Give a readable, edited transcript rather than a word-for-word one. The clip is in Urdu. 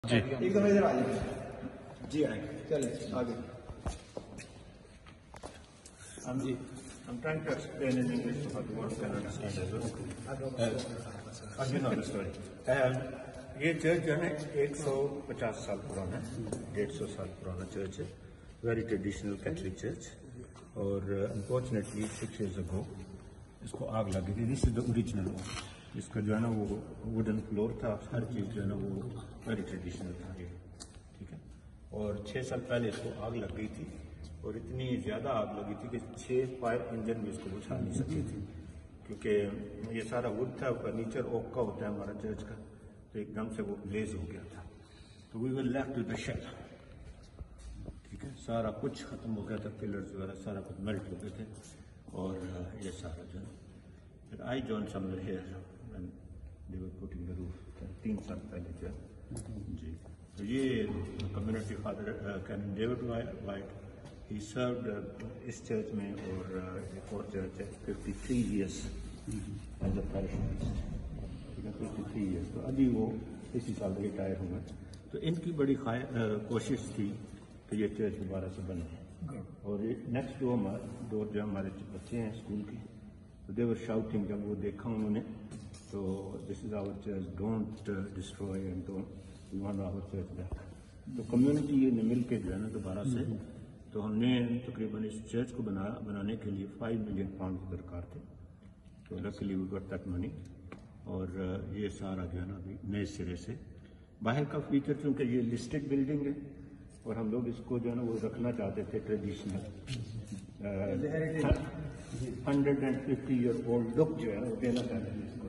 جی ایک دفعہ ادھر آ جائیں. جی آئیں چلیں آگے. I'm trying to explain in English so that one can understand as well. You know the story. یہ چرچ جو ہے 150 سال پرانا ہے, 150 سال پرانا چرچ ہے, ویری ٹریڈیشنل کیتھولک چرچ. اور انفارچونیٹلی 6 years ago اس کو آگ لگی تھی. دس از دا اوریجنل ون. اس کا جو ہے نا وہ ووڈن فلور تھا, ہر چیز جو ہے نا وہ ویری ٹریڈیشنل تھا یہ, ٹھیک ہے. اور 6 سال پہلے اس کو آگ لگ گئی تھی, اور اتنی زیادہ آگ لگی تھی کہ 6 فائر انجن بھی اس کو بجھا نہیں سکے تھے, کیونکہ یہ سارا وڈ تھا, فرنیچر اوک کا ہوتا ہے ہمارا چرچ کا, تو ایک دم سے وہ بلیز ہو گیا تھا. تو we will left with the shell, ٹھیک ہے, سارا کچھ ختم ہو گیا تھا, پلرز وغیرہ سارا کچھ میلٹ ہو گئے تھے. اور یہ سارا جو ہے پھر I join somewhere here when they were putting the roof, 3 سال پہلے جو ہے. جی تو یہ community father captain David White, he served اس چرچ میں, اور ایک اور چرچ ہے 53 years as a parish priest, 53 years. تو ابھی وہ اسی سال ریٹائر ہوئے. تو ان کی بڑی کوشش تھی کہ یہ چرچ دوبارہ سے بنے. اور نیکسٹ ڈور جو ہمارے بچے ہیں اسکول کے, تو دے ور شاؤٹنگ, جب وہ دیکھا انہوں نے تو this is our church, don't destroy and don't we want our church back. تو کمیونٹی یہ نے مل کے جو ہے نا دوبارہ سے, تو ہم نے تقریباً اس چرچ کو بنانے کے لیے 5 million pounds درکار تھے. تو لکلی وی گاٹ دیٹ منی. اور یہ سارا جو ہے نا ابھی نئے سرے سے. باہر کا فیچر چونکہ یہ لسٹڈ بلڈنگ ہے, اور ہم لوگ اس کو جو ہے نا وہ رکھنا چاہتے تھے ٹریڈیشنل 150 year old لک جو ہے نا وہ دینا چاہتے تھے.